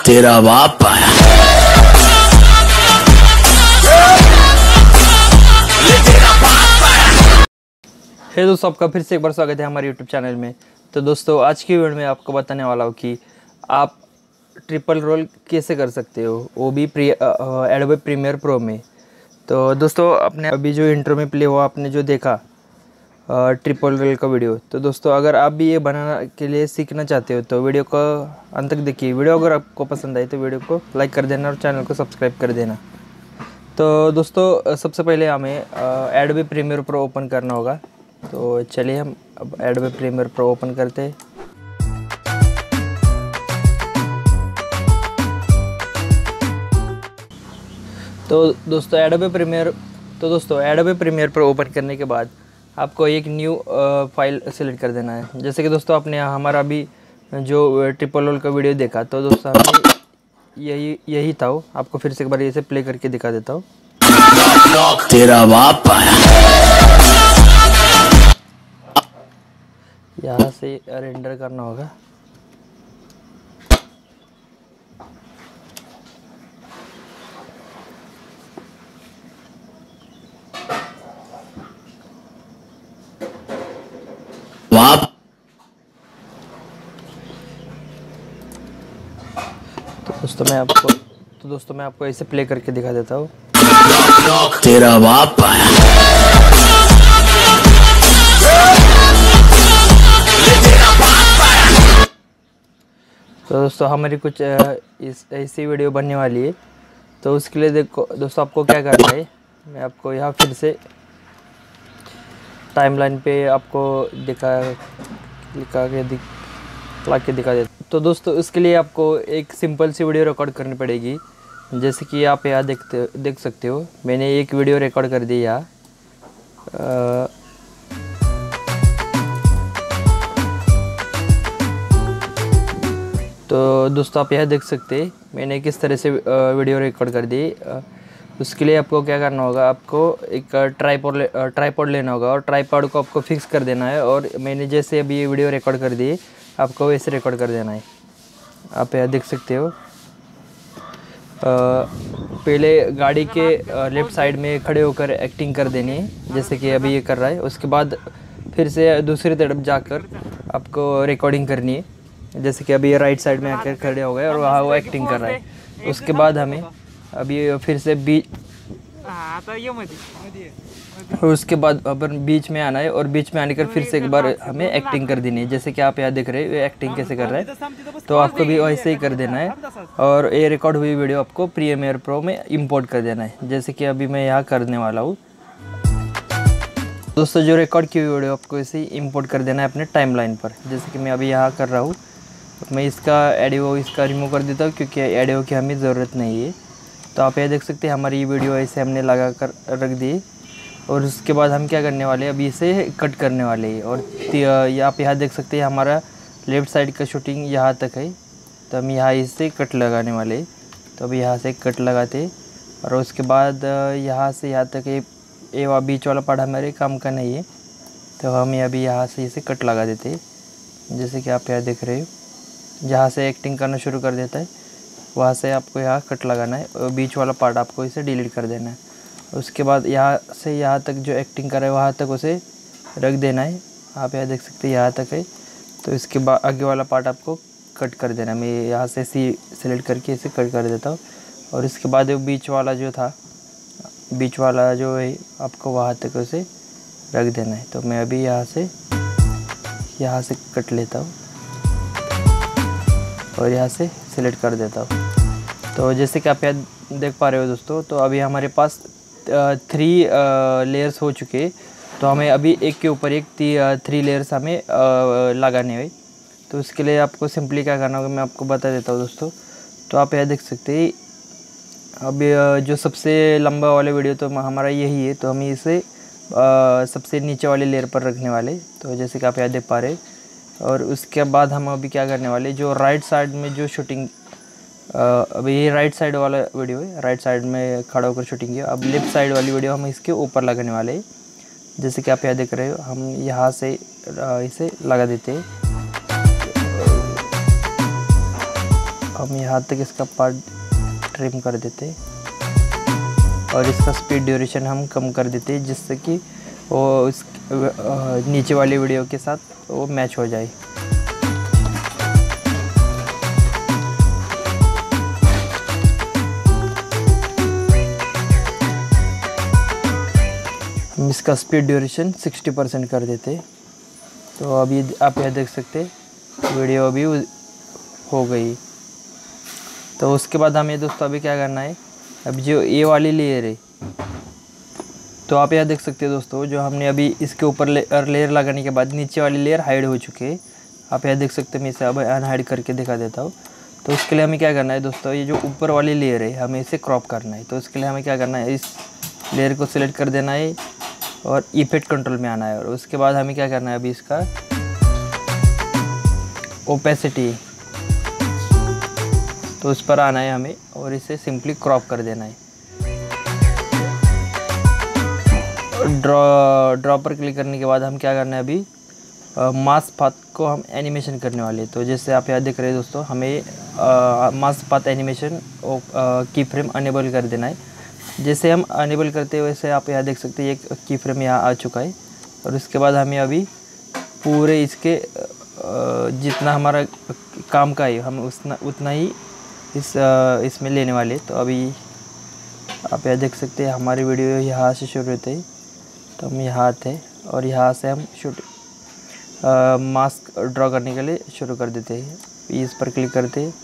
तेरा बाप आया। हे दोस्तों, आपका फिर से एक बार स्वागत है हमारे यूट्यूब चैनल में। तो दोस्तों, आज की वीडियो में आपको बताने वाला हूँ कि आप ट्रिपल रोल कैसे कर सकते हो, वो भी एडोबे प्रीमियर प्रो में। तो दोस्तों, आपने अभी जो इंट्रो में प्ले हुआ आपने जो देखा ट्रिपल रोल का वीडियो, तो दोस्तों अगर आप भी ये बनाना के लिए सीखना चाहते हो तो वीडियो को अंत तक देखिए। वीडियो अगर आपको पसंद आई तो वीडियो को लाइक कर देना और चैनल को सब्सक्राइब कर देना। तो दोस्तों, सबसे पहले हमें एडोबे प्रीमियर प्रो ओपन करना होगा। तो चलिए हम अब एडोबे प्रीमियर प्रो ओपन करते हैं। तो दोस्तों एडोबे प्रीमियर प्रो ओपन करने के बाद आपको एक न्यू फाइल सेलेक्ट कर देना है। जैसे कि दोस्तों आपने हमारा अभी जो ट्रिपल रोल का वीडियो देखा, तो दोस्तों हमने यही था। आपको फिर से एक बार इसे प्ले करके दिखा देता हूँ। तेरा बाप आया। यहाँ से रेंडर करना होगा। बाप। तो दोस्तों मैं आपको ऐसे प्ले करके दिखा देता हूँ। तेरा बाप आया। तो दोस्तों हमारी कुछ ऐसी वीडियो बनने वाली है। तो उसके लिए देखो दोस्तों, आपको क्या करना है, मैं आपको यहाँ फिर से टाइमलाइन पे आपको दिखा के दिखा देता। तो दोस्तों इसके लिए आपको एक सिंपल सी वीडियो रिकॉर्ड करनी पड़ेगी। जैसे कि आप यहाँ देख सकते हो, मैंने एक वीडियो रिकॉर्ड कर दी यहाँ। तो दोस्तों आप यह देख सकते हैं मैंने किस तरह से वीडियो रिकॉर्ड कर दी। उसके लिए आपको क्या करना होगा, आपको एक ट्राइपॉड लेना होगा और ट्राइपॉड को आपको फिक्स कर देना है। और मैंने जैसे अभी ये वीडियो रिकॉर्ड कर दी, आपको वैसे रिकॉर्ड कर देना है। आप यह देख सकते हो। पहले गाड़ी के लेफ़्ट साइड में खड़े होकर एक्टिंग कर देनी है, जैसे कि अभी ये कर रहा है। उसके बाद फिर से दूसरी तरफ जाकर आपको रिकॉर्डिंग करनी है, जैसे कि अभी ये राइट साइड में आकर खड़े हो गए और वहाँ वो एक्टिंग कर रहा है। उसके बाद हमें अभी फिर से उसके बाद अपन बीच में आना है और बीच में आने कर फिर से एक बार हमें एक्टिंग कर देनी है। जैसे कि आप यहाँ देख रहे हो ये एक्टिंग कैसे कर रहा है, तो आपको भी वैसे ही कर देना है। और ये रिकॉर्ड हुई वीडियो आपको प्रीमियर प्रो में इंपोर्ट कर देना है, जैसे कि अभी मैं यहाँ करने वाला हूँ। दोस्तों जो रिकॉर्ड की हुई वीडियो आपको इसे इंपोर्ट कर देना है अपने टाइमलाइन पर, जैसे कि मैं अभी यहाँ कर रहा हूँ। मैं इसका ऑडियो रिमूव कर देता हूँ क्योंकि ऑडियो की हमें ज़रूरत नहीं है। तो आप ये देख सकते हैं हमारी ये वीडियो ऐसे हमने लगा कर रख दी। और उसके बाद हम क्या करने वाले हैं, अभी इसे कट करने वाले हैं। और आप यहाँ देख सकते हैं हमारा लेफ़्ट साइड का शूटिंग यहाँ तक है, तो हम यहाँ इसे कट लगाने वाले हैं। तो अभी यहाँ से कट लगाते और उसके बाद यहाँ से यहाँ तक ये बीच वाला पार्ट हमारे काम का नहीं है, तो हम अभी यहाँ से इसे कट लगा देते हैं। जैसे कि आप यहाँ देख रहे हो, जहाँ से एक्टिंग करना शुरू कर देता है वहाँ से आपको यहाँ कट लगाना है और बीच वाला पार्ट आपको इसे डिलीट कर देना है। उसके बाद यहाँ से यहाँ तक जो एक्टिंग कर रहा है वहाँ तक उसे रख देना है। आप यहाँ देख सकते हैं यहाँ तक है, तो इसके बाद आगे वाला पार्ट आपको कट कर देना है। मैं यहाँ से सेलेक्ट करके इसे कट कर देता हूँ। और इसके बाद बीच वाला जो है आपको वहाँ तक उसे रख देना है। तो मैं अभी यहाँ से कट लेता हूँ और यहाँ से सिलेक्ट कर देता हूँ। तो जैसे कि आप यहाँ देख पा रहे हो दोस्तों, तो अभी हमारे पास 3 लेयर्स हो चुके। तो हमें अभी एक के ऊपर एक 3 लेयर्स हमें लगाने हैं। तो उसके लिए आपको सिंपली क्या करना होगा मैं आपको बता देता हूँ दोस्तों। तो आप यहाँ देख सकते हैं अभी जो सबसे लंबा वाले वीडियो तो हमारा यही है, तो हम इसे सबसे नीचे वाले लेयर पर रखने वाले। तो जैसे कि आप यहाँ देख पा रहे। और उसके बाद हम अभी क्या करने वाले, जो राइट साइड में जो शूटिंग अभी ये राइट साइड वाला वीडियो है, राइट साइड में खड़ा होकर शूटिंग किया। अब लेफ़्ट साइड वाली वीडियो हम इसके ऊपर लगाने वाले हैं। जैसे कि आप यहाँ देख रहे हो, हम यहाँ से इसे लगा देते हैं। हम यहाँ तक इसका पार्ट ट्रिम कर देते और इसका स्पीड ड्यूरेशन हम कम कर देते जिससे कि वो इस नीचे वाली वीडियो के साथ वो मैच हो जाए। हम इसका स्पीड ड्यूरेशन 60% कर देते। तो अभी आप यह देख सकते वीडियो अभी हो गई। तो उसके बाद हमें दोस्तों अभी क्या करना है, अब जो ये वाली लेयर है तो आप यह देख सकते हैं दोस्तों, जो हमने अभी इसके ऊपर लेयर लगाने के बाद नीचे वाली लेयर हाइड हो चुकी है। आप यह देख सकते हैं, मैं इसे अब अनहाइड करके दिखा देता हूँ। तो उसके लिए हमें क्या करना है दोस्तों, ये जो ऊपर वाली लेयर है हमें इसे क्रॉप करना है। तो उसके लिए हमें क्या करना है, इस लेयर को सिलेक्ट कर देना है और इफेक्ट कंट्रोल में आना है। और उसके बाद हमें क्या करना है, अभी इसका ओपेसिटी तो उस पर आना है हमें और इसे सिंपली क्रॉप कर देना है। ड्रॉ पर क्लिक करने के बाद हम क्या करना है, अभी मास्क पाथ को हम एनिमेशन करने वाले हैं। तो जैसे आप यहाँ देख रहे हैं दोस्तों, हमें मास्क पाथ एनिमेशन की फ्रेम अनेबल कर देना है। जैसे हम अनेबल करते हैं वैसे आप यहाँ देख सकते हैं एक की फ्रेम यहाँ आ चुका है। और उसके बाद हमें अभी पूरे इसके जितना हमारा काम का है हम उतना ही इसमें लेने वाले। तो अभी आप यहाँ देख सकते हैं हमारी वीडियो यहाँ से शुरू होते हैं। तो हम यहाँ आते हैं और यहाँ से हम मास्क ड्रॉ करने के लिए शुरू कर देते हैं। इस पर क्लिक करते हैं।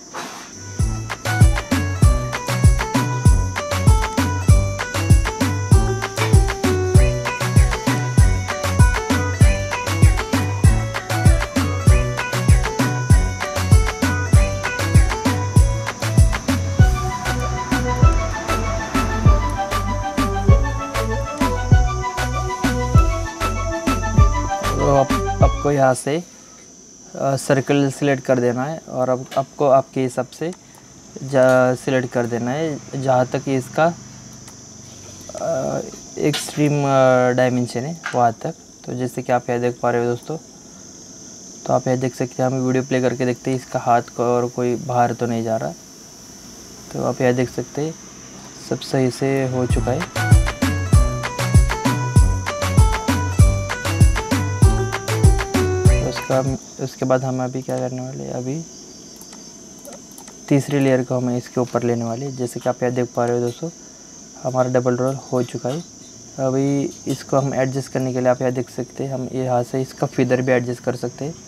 तो आपको यहाँ से सर्कल सिलेक्ट कर देना है और अब आपको आपके हिसाब से सिलेक्ट कर देना है जहाँ तक इसका एक्सट्रीम डायमेंशन है वहाँ तक। तो जैसे कि आप यहाँ देख पा रहे हो दोस्तों, तो आप यहाँ देख सकते हैं, हम वीडियो प्ले करके देखते हैं इसका हाथ को और कोई बाहर तो नहीं जा रहा। तो आप यहाँ देख सकते हैं सब सही से हो चुका है। उसके बाद हम अभी क्या करने वाले हैं, अभी तीसरी लेयर को हमें इसके ऊपर लेने वाले। जैसे कि आप यहाँ देख पा रहे हो दोस्तों, हमारा डबल रोल हो चुका है। अभी इसको हम एडजस्ट करने के लिए आप यहाँ देख सकते हैं, हम यहाँ से इसका फीदर भी एडजस्ट कर सकते हैं।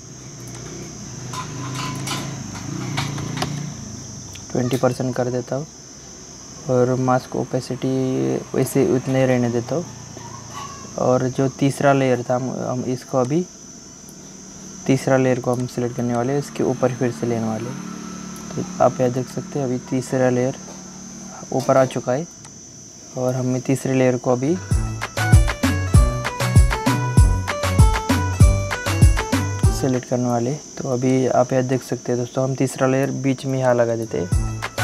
20% कर देता हूँ और मास्क ओपेसिटी वैसे उतने रहने देता हूँ। और जो तीसरा लेयर था हम इसको अभी तीसरा लेयर को हम सिलेक्ट करने वाले हैं, इसके ऊपर फिर से लेने वाले। तो आप यहाँ देख सकते हैं अभी तीसरा लेयर ऊपर आ चुका है और हमें तीसरे लेयर को अभी सिलेक्ट करने वाले। तो अभी आप यहाँ देख सकते हैं दोस्तों, हम तीसरा लेयर बीच में यहाँ लगा देते हैं।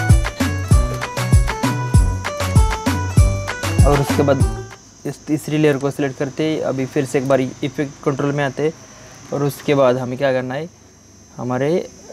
और उसके बाद इस तीसरी लेयर को सिलेक्ट करते ही अभी फिर से एक बार इफेक्ट कंट्रोल में आते हैं। और उसके बाद हमें क्या करना है, हमारे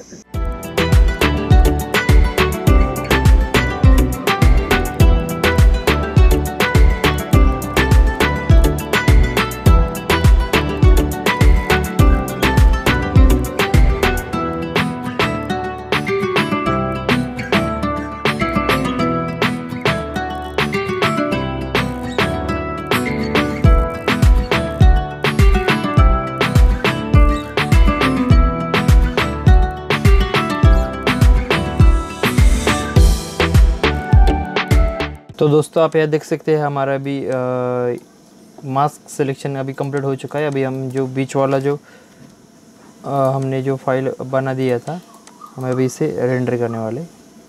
तो दोस्तों आप यहाँ देख सकते हैं हमारा अभी मास्क सिलेक्शन अभी कंप्लीट हो चुका है। अभी हम जो बीच वाला जो हमने जो फाइल बना दिया था, हम अभी इसे रेंडर करने वाले।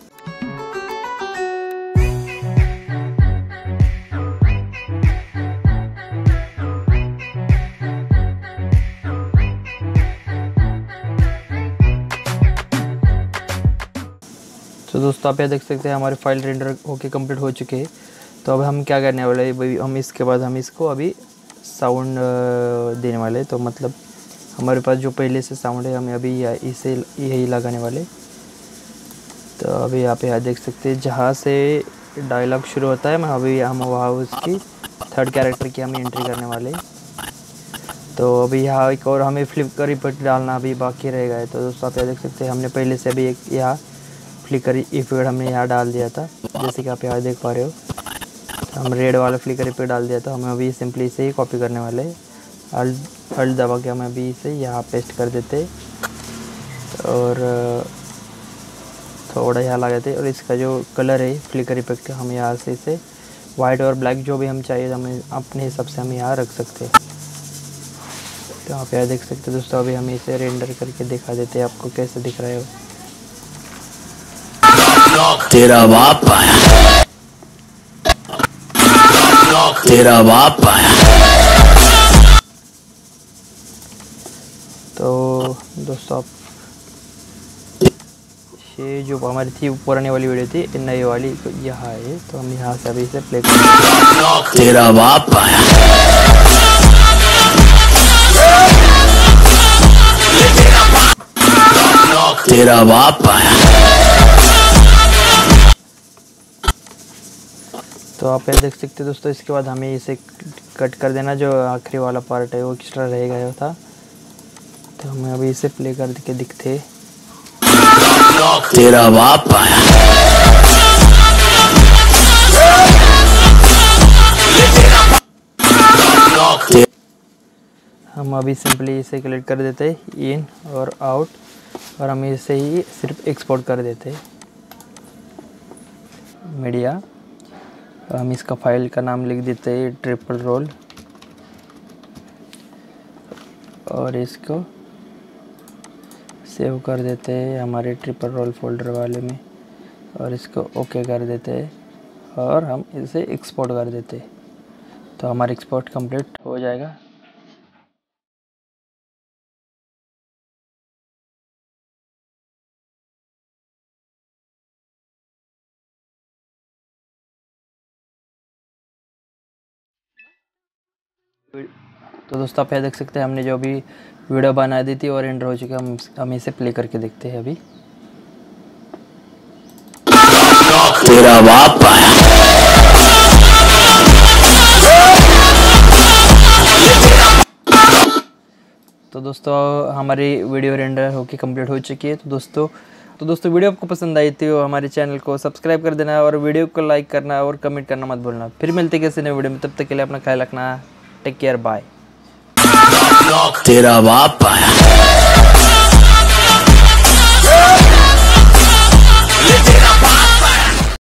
तो दोस्तों आप यहाँ देख सकते हैं हमारी फाइल रेंडर होके कंप्लीट हो चुके हैं। तो अब हम क्या करने वाले हैं भाई, हम इसके बाद हम इसको अभी साउंड देने वाले हैं। तो मतलब हमारे पास जो पहले से साउंड है हमें अभी इसे यही लगाने वाले। तो अभी यहाँ पे देख सकते हैं जहाँ से डायलॉग शुरू होता है, हम वहाँ उसकी थर्ड कैरेक्टर की हम एंट्री करने वाले हैं। तो अभी यहाँ एक और हमें फ्लिकर इफेक्ट डालना अभी बाकी रह गया है। तो दोस्तों आप यहाँ देख सकते हैं हमने पहले से अभी एक यहाँ फ्लिकर इफेक्ट हमने यहाँ डाल दिया था, जैसे कि आप यहाँ देख पा रहे हो। तो हम रेड वाला फ्लिकर इफेक्ट डाल दिया था, हमें अभी सिंपली इसे ही कॉपी करने वाले हैं। अल्ट दबा के हम अभी इसे यहाँ पेस्ट कर देते और थोड़ा यहाँ लगा देते। और इसका जो कलर है फ्लिकर इफेक्ट का, हम यहाँ से इसे वाइट और ब्लैक जो भी हम चाहिए हमें अपने हिसाब से हम यहाँ रख सकते हैं। तो आप यहाँ देख सकते हैं दोस्तों, अभी हम इसे रेंडर करके दिखा देते हैं आपको कैसे दिख रहा है। तेरा बाप आया, तेरा बाप आया। तो दोस्तों आप ये जो हमारी थी पुरानी वाली वीडियो थी, नई वाली यहाँ है, तो हम यहाँ से अभी इसे प्ले करेंगे। तेरा बाप आया, तेरा बाप आया। तो आप ये देख सकते हैं दोस्तों, इसके बाद हमें इसे कट कर देना, जो आखिरी वाला पार्ट है वो एक्स्ट्रा रह गया था। तो हमें अभी इसे प्ले करके दिखते। तेरा बाप आया, हम अभी सिंपली इसे क्लिक कर देते इन और आउट, और हम इसे ही सिर्फ एक्सपोर्ट कर देते मीडिया। हम इसका फाइल का नाम लिख देते हैं ट्रिपल रोल, और इसको सेव कर देते हैं हमारे ट्रिपल रोल फोल्डर वाले में, और इसको ओके कर देते हैं और हम इसे एक्सपोर्ट कर देते हैं। तो हमारा एक्सपोर्ट कंप्लीट हो जाएगा। तो दोस्तों आप यहाँ देख सकते हैं हमने जो अभी वीडियो बना दी थी और एंटर हो चुकी है। हम इसे प्ले करके देखते हैं अभी। तेरा बाप आया, तो दोस्तों हमारी वीडियो रेंडर होके कंप्लीट हो चुकी है। तो दोस्तों वीडियो आपको पसंद आई थी तो हमारे चैनल को सब्सक्राइब कर देना और वीडियो को लाइक करना और कमेंट करना मत भूलना। फिर मिलते हैं किसी नए वीडियो में, तब तक के लिए अपना ख्याल रखना। Take care, bye. तेरा बाप आया।